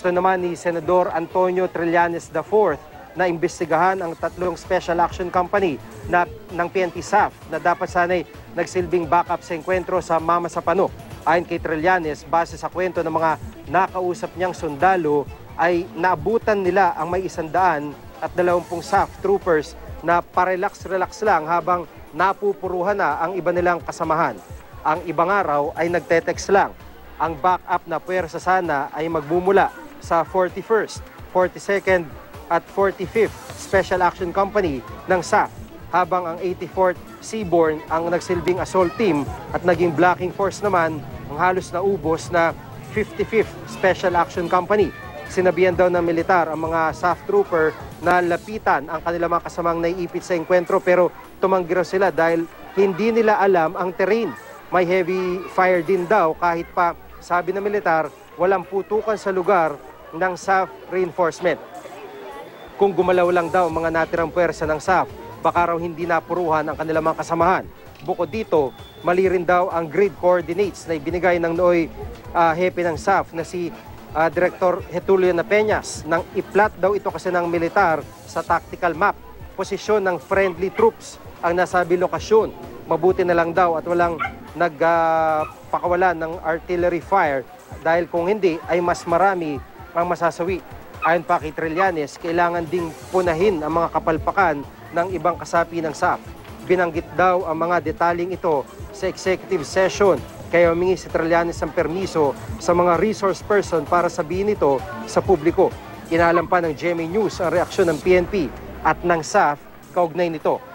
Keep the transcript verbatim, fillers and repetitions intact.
Gusto naman ni Senador Antonio Trillanes the fourth na imbestigahan ang tatlong Special Action Company na, ng P N P S A F na dapat sanay nagsilbing backup sa enkwentro sa Mama sa Pano. Ayon kay Trillanes, base sa kwento ng mga nakausap niyang sundalo, ay naabutan nila ang may isandaan at dalawampung S A F troopers na parelax-relax lang habang napupuruhan na ang iba nilang kasamahan. Ang ibang araw ay nagte-text lang. Ang backup na puwersa sana ay magmumula sa forty-first, forty-second at forty-fifth Special Action Company ng S A F, habang ang eighty-fourth Seaborne ang nagsilbing assault team at naging blocking force naman ang halos naubos na fifty-fifth Special Action Company. Sinabihan daw ng militar ang mga S A F trooper na lapitan ang kanilang mga kasamang naiipit sa enkwentro, pero tumanggi raw sila dahil hindi nila alam ang terrain. May heavy fire din daw kahit pa, sabi ng militar, walang putukan sa lugar ng S A F reinforcement. Kung gumalaw lang daw mga natirang puwersa ng S A F, baka raw hindi napuruhan ang kanilang mga kasamahan. Bukod dito, mali rin daw ang grid coordinates na ibinigay ng nooy uh, hepe ng S A F na si uh, Director Getulio Napeñas. Nang iplat daw ito kasi ng militar sa tactical map, posisyon ng friendly troops ang nasabi lokasyon. Mabuti na lang daw at walang nagpakawala uh, ng artillery fire dahil kung hindi ay mas marami ang masasawi. Ayon pa kay Trillanes, kailangan ding punahin ang mga kapalpakan ng ibang kasapi ng S A F. Binanggit daw ang mga detaling ito sa executive session, kaya humingi si Trillanes ng permiso sa mga resource person para sabihin ito sa publiko. Inalam pa ng G M A News ang reaksyon ng P N P at ng S A F kaugnay nito.